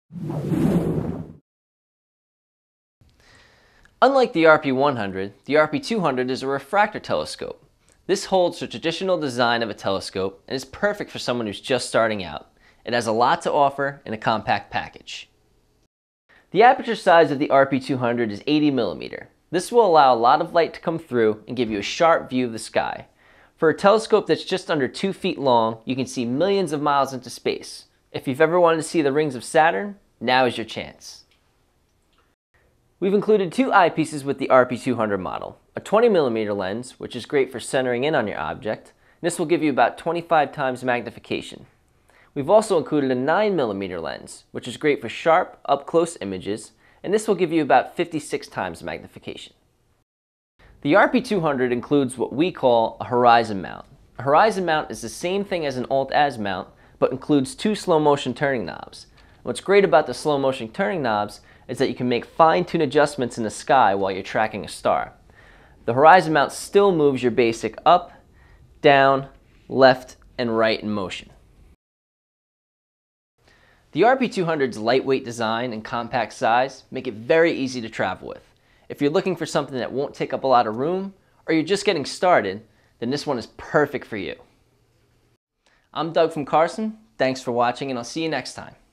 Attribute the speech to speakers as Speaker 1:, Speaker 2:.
Speaker 1: Unlike the RP-100, the RP-200 is a refractor telescope. This holds the traditional design of a telescope and is perfect for someone who's just starting out. It has a lot to offer in a compact package. The aperture size of the RP-200 is 80mm. This will allow a lot of light to come through and give you a sharp view of the sky. For a telescope that's just under 2 feet long, you can see millions of miles into space. If you've ever wanted to see the rings of Saturn, now is your chance. We've included 2 eyepieces with the RP-200 model. A 20mm lens, which is great for centering in on your object. This will give you about 25 times magnification. We've also included a 9mm lens, which is great for sharp, up-close images, and this will give you about 56 times magnification. The RP-200 includes what we call a horizon mount. A horizon mount is the same thing as an Alt-Az mount, but includes 2 slow-motion turning knobs. What's great about the slow-motion turning knobs is that you can make fine-tune adjustments in the sky while you're tracking a star. The horizon mount still moves your basic up, down, left, and right in motion. The RP-200's lightweight design and compact size make it very easy to travel with. If you're looking for something that won't take up a lot of room, or you're just getting started, then this one is perfect for you. I'm Doug from Carson. Thanks for watching, and I'll see you next time.